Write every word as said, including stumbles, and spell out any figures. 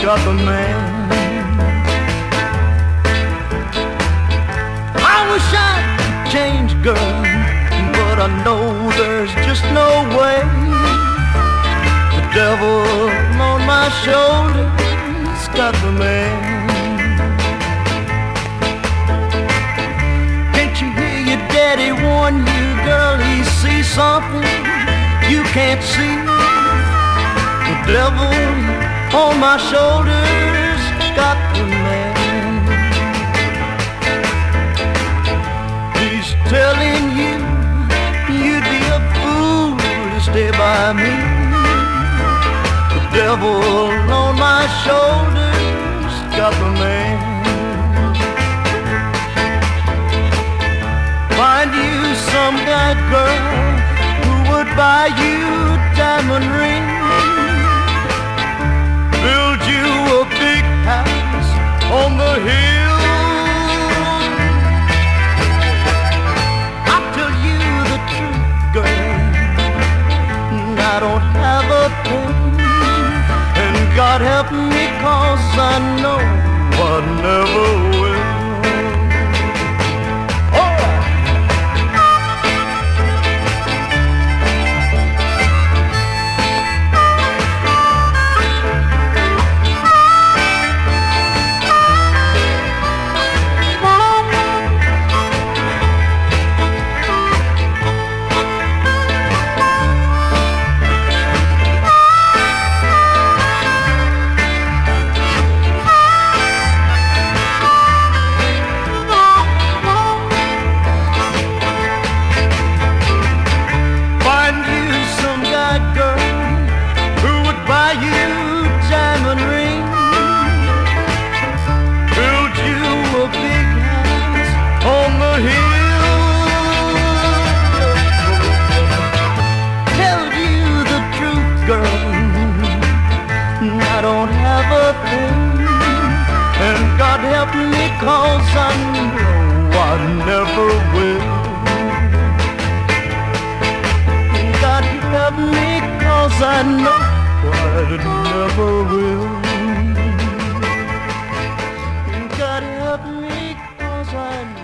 got the man. I wish I could change, girl, but I know there's just no way. The devil on my shoulder's got the man. Can't you hear your daddy warn you, girl? He sees something you can't see. The devil on my shoulders got the man. He's telling you you'd be a fool to stay by me. The devil on my shoulders got the man. Find you some guy, girl, who would buy you a diamond ring, build you a big house on the hill. I'll tell you the truth, girl, I don't have a thing, and God help me, 'cause I know I never will. I don't have a thing, and God help me, 'cause I know I never will. God help me, 'cause I know I never will. God help me, 'cause I know